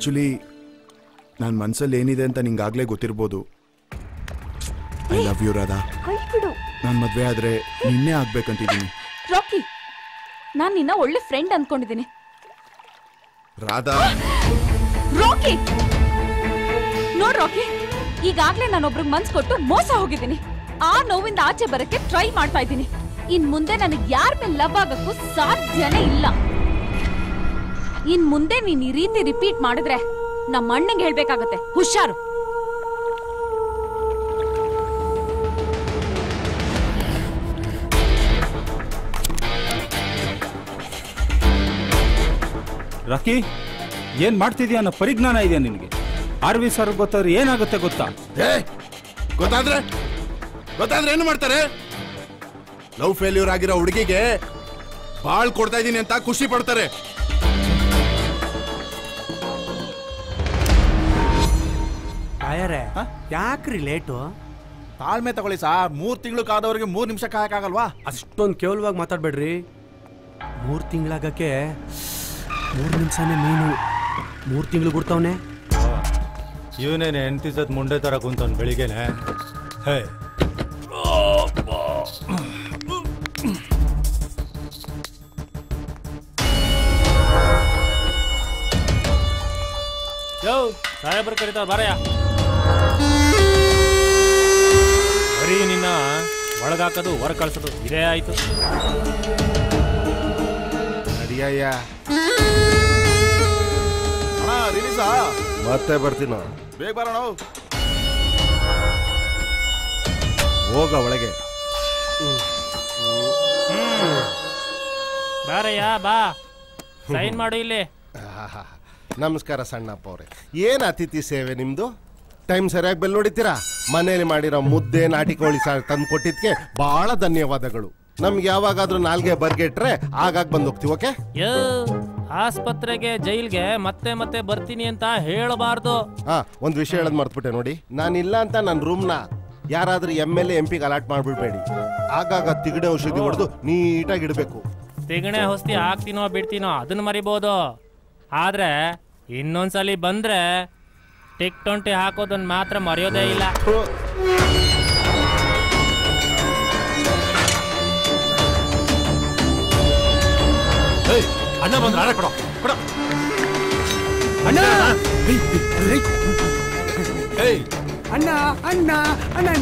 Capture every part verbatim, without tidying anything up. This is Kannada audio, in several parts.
ಆಕ್ಚುಲಿ ನನ್ನ ಮನ್ಸಲ್ಲಿ ಏನಿದೆ ಅಂತ ನಿಂಗಾಗ್ಲೇ ಗೊತ್ತಿರ್ಬೋದು. I love you Radha. ನಾನು ಮದ್ವೆ ಆದ್ರೆ ನಿನ್ನೆ ಆಗ್ಬೇಕಂತಿದ್ದೀನಿ. ರಾಕಿ, ನಾನ್ ನಿನ್ನ ಒಳ್ಳೆ ಫ್ರೆಂಡ್ ಅನ್ಕೊಂಡಿದ್ದೀನಿ. ರಾಧಾ. ರಾಕಿ ನೋಡ್ ರಾಕಿ, ಈಗಾಗ್ಲೇ ನಾನೊಬ್ರಿಗೆ ಮನ್ಸ್ ಕೊಟ್ಟು ಮೋಸ ಹೋಗಿದ್ದೀನಿ. ಆ ನೋವಿಂದ ಆಚೆ ಬರಕ್ಕೆ ಟ್ರೈ ಮಾಡ್ತಾ ಇದ್ದೀನಿ. ಇನ್ ಮುಂದೆ ನನಗೆ ಯಾರ ಮೇಲೆ ಲವ್ ಆಗಕ್ಕೂ ಸಾಧ್ಯನೇ ಇಲ್ಲ. ಇನ್ ಮುಂದೆ ನೀನ್ ಈ ರೀತಿ ರಿಪೀಟ್ ಮಾಡಿದ್ರೆ ನಮ್ಮ ಅಣ್ಣಂಗೆ ಹೇಳ್ಬೇಕಾಗತ್ತೆ, ಹುಷಾರು. ರಾಕಿ, ಏನ್ ಮಾಡ್ತಿದ್ಯಾ ಅನ್ನೋ ಪರಿಜ್ಞಾನ ಇದೆಯಾ ನಿನಗೆ? ಆರ್ ವಿ ಸರ್ ಗೊತ್ತಾದ್ರೆ ಏನಾಗುತ್ತೆ ಗೊತ್ತಾ? ಗೊತ್ತಾದ್ರೆ ಗೊತ್ತಾದ್ರೆ ಏನು ಮಾಡ್ತಾರೆ? ಲವ್ ಫೇಲ್ಯೂರ್ ಆಗಿರೋ ಹುಡುಗಿಗೆ ಬಾಳ್ ಕೊಡ್ತಾ ಇದೀನಿ ಅಂತ ಖುಷಿ ಪಡ್ತಾರೆ. ಯಾಕ್ರಿ ಲೇಟು? ತಾಳ್ಮೆ ತಗೊಳ್ಳಿ ಸಾರ್. ಮೂರ್ ತಿಂಗಳು ಕಾದವ್ರಿಗೆ ಮೂರ್ ನಿಮಿಷ ಕಾಯಕ್ಕಾಗಲ್ವಾ? ಅಷ್ಟೊಂದು ಕೇವಲವಾಗಿ ಮಾತಾಡ್ಬೇಡ್ರಿ. ಮೂರ್ ತಿಂಗಳಾಗಕ್ಕೆ ಮೂರ್ ನಿಮಿಷನೇ ಮೇನು. ಮೂರ್ ತಿಂಗಳು ಬಿಡ್ತಾವನೆ. ಇವನೇನೆ ಹೆಂಡತಿ ಸತ್ ಮುಂಡೆ ತರ ಕುಂತವ್ನು ಬೆಳಿಗ್ಗೆನೆ. ಹೇ ಯೋ ಸಾಹೇಬ್ರ ಕರೀತಾರ ಬಾರಯ್ಯ. ಬರೀ ನಿನ್ನ ಒಳಗಾಕೋದು ಹೊರ ಕಳ್ಸೋದು ಇದೇ ಆಯ್ತು. ನಡಿಯಯ್ಯ. ರಿಲೀಸಾ? ಮತ್ತೆ ಬರ್ತೀನ. ಬೇಗ ಬರೋಣ. ಹೋಗ ಒಳಗೆ. ಬಾರಯ್ಯ ಬಾ, ಸೈನ್ ಮಾಡು ಇಲ್ಲಿ. ನಮಸ್ಕಾರ ಸಣ್ಣಪ್ಪ ಅವ್ರೆ. ಏನ್ ಅತಿಥಿ ಸೇವೆ ನಿಮ್ದು? ಟೈಮ್ ಸರಿಯಾಗಿ ಬೆಲ್ ನೋಡಿತೀರಾ? ಮನೇಲಿ ಮಾಡಿರೋ ಮುದ್ದೆ ನಾಟಿ ಕೋಳಿ ಸಾರು ತಂದು ಕೊಟ್ಟಿದ್ಕೆ ಬಹಳ ಧನ್ಯವಾದಗಳು. ನಮ್ಗೆ ಯಾವಾಗಾದ್ರೂ ನಾಲ್ಗೆ ಬರ್ಗೆಟ್ರೆ ಆಗಾಗ ಬಂದು ಹೋಗ್ತೀವಿ. ಓಕೆ? ಯೋ, ಆಸ್ಪತ್ರೆಗೆ ಜೈಲ್ಗೆ ಮತ್ತೆ ಮತ್ತೆ ಬರ್ತೀನಿ ಅಂತ ಹೇಳಬಾರ್ದು. ಹಾ, ಒಂದ್ ವಿಷಯ ಹೇಳದ್ ಮರ್ತ್ಬಿಟ್ಟೆ ನೋಡಿ. ನಾನಿಲ್ಲ ಅಂತ ನನ್ನ ರೂಮ್ನ ಯಾರಾದ್ರೂ ಎಮ್ ಎಲ್ ಎಂ ಪಿಗೆ ಅಲಾಟ್ ಮಾಡ್ಬಿಡ್ಬೇಡಿ. ಆಗಾಗ ತಿಗಣೆ ಔಷಧಿ ಹೊಡೆದು ನೀಟಾಗಿ ಇಡಬೇಕು. ತಿಗಣೆ ಔಷಧಿ ಹಾಕ್ತೀನೋ ಬಿಡ್ತೀನೋ ಅದನ್ನ ಮರಿಬೋದು, ಆದ್ರೆ ಇನ್ನೊಂದ್ಸಲಿ ಬಂದ್ರೆ ಟಿಕ್ ಟ್ವೆಂಟಿ ಹಾಕೋದನ್ನ ಮಾತ್ರ ಮರೆಯೋದೇ ಇಲ್ಲ. ಅಣ್ಣ ಬಂದ್ರೆ ಆಡ ಕೊಡೋ ಕೊಡೋ ಅಣ್ಣ ಅಣ್ಣ ಅಣ್ಣ ಅಣ್ಣ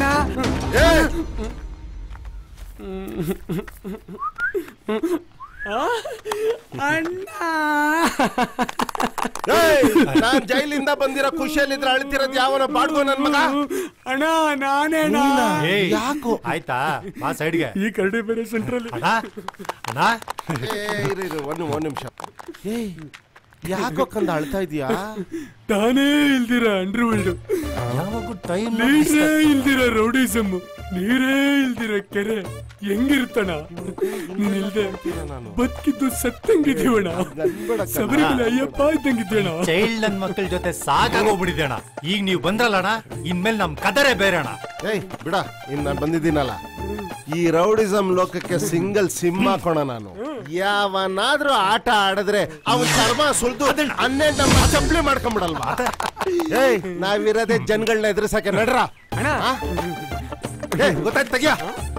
ನಾನ್ ಜೈಲಿಂದ ಬಂದಿರೋ ಖುಷಿಯಲ್ಲಿದ್ರೆ ಅಳ್ತಿರೋದ್ ಯಾವನ ಬಾಡ್ಗೋ ನನ್ ಮಗ. ಅಣ್ಣ ನಾನೇ ಯಾಕೋ ಆಯ್ತಾ ಬಾ ಸೈಡ್ಗೆ. ಈ ಕರಡಿ ಬೇರೆ ಸೆಂಟ್ರಲ್ಲಿ. ಅಣ್ಣ ಅಣ್ಣ ಒಂದು ಒಂದ್ ನಿಮಿಷ. ಏಯ್ ಯಾಕೋ ಕಂದ ಅಳ್ತಾ ಇದೀಯಾ? ತಾನೇ ಇಲ್ದಿರ ಅಂಡರ್ವರ್ಲ್ಡ್, ಯಾವಾಗೂ ಟೈಮ್ ನೀರೇ ಇಲ್ದಿರ ರೌಡಿಸಮ್, ನೀರೇ ಇಲ್ದಿರ ಕೆರೆ ಹೆಂಗಿರ್ತಣ? ನೀನ್ ಇಲ್ದೆ ಬದುಕಿದ್ದು ಸತ್ತಂಗಿದ್ದೀವಣ. ಶಬರಿಮಲೆ ಅಯ್ಯಪ್ಪ ಇದ್ದಂಗಿದ್ದೇಣ. ಚೈಲ್ಡ್ ನನ್ ಮಕ್ಕಳ ಜೊತೆ ಸಾಕಾಗೋಗ್ಬಿಟ್ಟಿದ್ದೇಣ. ಈಗ ನೀವು ಬಂದ್ರಲ್ಲಣ್ಣ, ಇನ್ಮೇಲೆ ನಮ್ ಕದರೇ ಬೇರೆ ಅಣ್ಣ. ಏಯ್ ಬಿಡ, ಇನ್ ನಾನು ಬಂದಿದ್ದೀನಲ್ಲ, ಈ ರೌಡಿಸಮ್ ಲೋಕಕ್ಕೆ ಸಿಂಗಲ್ ಸಿಮ್ ಹಾಕೋಣ ನಾನು. ಯಾವನಾದ್ರೂ ಆಟ ಆಡಿದ್ರೆ ಅವನ್ ಚರ್ಮ ಸುಲ್ದು ಹನ್ನೆರಡು ನಮ್ಮ ಚಂಪ್ಲಿ ಮಾಡ್ಕೊಂಡ್ಬಿಡಲ್ವಾ? ಏಯ್ ನಾವಿರೋದೇ ಜನಗಳನ್ನ ಎದುರಿಸಕ್ಕೆ. ನಡ್ರ ಗೊತ್ತಾಯ್ತು ತೆಗಿಯ.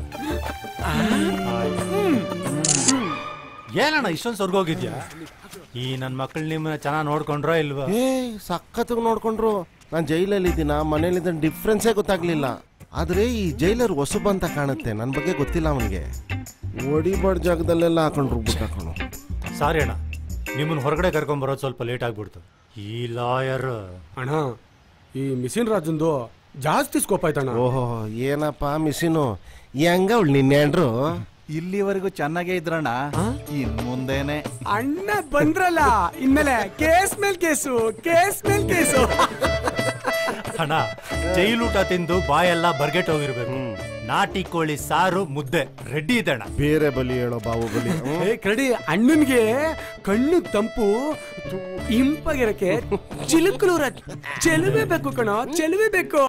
ಏನಣ್ಣ ಇಷ್ಟೊಂದು ಸ್ವರ್ಗೋಗಿದ್ಯಾ? ಈ ನನ್ ಮಕ್ಳು ನಿಮ್ಮನ್ನ ಚೆನ್ನಾಗಿ ನೋಡ್ಕೊಂಡ್ರೋ ಇಲ್ವಾ? ಏ ಸಖತ್ ನೋಡ್ಕೊಂಡ್ರು. ನಾನ್ ಜೈಲಲ್ಲಿ ಇದ್ದೀನ, ಮನೇಲಿದ್ದ ಡಿಫ್ರೆನ್ಸೇ ಗೊತ್ತಾಗ್ಲಿಲ್ಲ. ಆದ್ರೆ ಈ ಜೈಲರ್ ಹೊಸಬ ಅಂತ ಕಾಣುತ್ತೆ. ನನ್ ಬಗ್ಗೆ ಗೊತ್ತಿಲ್ಲ ಅವನಿಗೆ. ಒಡಿಬಾರ್ಡ್ ಜಾಗದಲ್ಲೆಲ್ಲ ಹಾಕೊಂಡ್ರು ಬಿಟ್ಟು ಹಾಕೊಂಡು. ಸಾರಿ ಅಣ್ಣ, ನಿಮ್ಮನ್ನ ಹೊರಗಡೆ ಕರ್ಕೊಂಡ್ ಬರೋದು ಸ್ವಲ್ಪ ಲೇಟ್ ಆಗ್ಬಿಡ್ತು. ಈ ಲಾಯರ್ ಅಣ್ಣ, ಈ ಮಿಸಿನ್ ರಾಜಂದು ಜಾಸ್ತಿ ಸ್ಕೋಪ್ ಆಯ್ತಣ್ಣ. ಓಹೋ, ಏನಪ್ಪಾ ಮಿಸಿನು ಹೆಂಗ ಅವಳು ನಿನ್ನೆಂಡ್ರು? ಇಲ್ಲಿವರೆಗೂ ಚೆನ್ನಾಗೇ ಇದ್ರಣ್ಣ, ಇನ್ ಮುಂದೇನೆ ಅಣ್ಣ ಬಂದ್ರಲ್ಲ, ಇನ್ಮೇಲೆ ಕೇಸ್ ಮೇಲ್ ಕೇಸು, ಕೇಸ್ ಮೇಲ್ ಕೇಸು. ಅಣ್ಣ, ಜೈಲೂಟ ತಿಂದು ಬಾಯೆಲ್ಲ ಬರ್ಗೆಟ್ ಹೋಗಿರ್ಬೇಕು. ನಾಟಿ ಕೋಳಿ ಸಾರು ಮುದ್ದೆ ರೆಡಿ ಇದೆ ಅಣ್ಣ. ಬೇರೆ ಬಲಿ ಹೇಳೋ ಬಾಹುಬಲಿ. ಏ ಕರಡಿ, ಅಣ್ಣನ್ಗೆ ಕಣ್ಣು ತಂಪು ಇಂಪಾಗಿರಕ್ಕೆ ಚಿಲುಕಲೂರ ಚೆಲುವೆ ಬೇಕು ಕಣೋ, ಚೆಲುವೆ ಬೇಕು.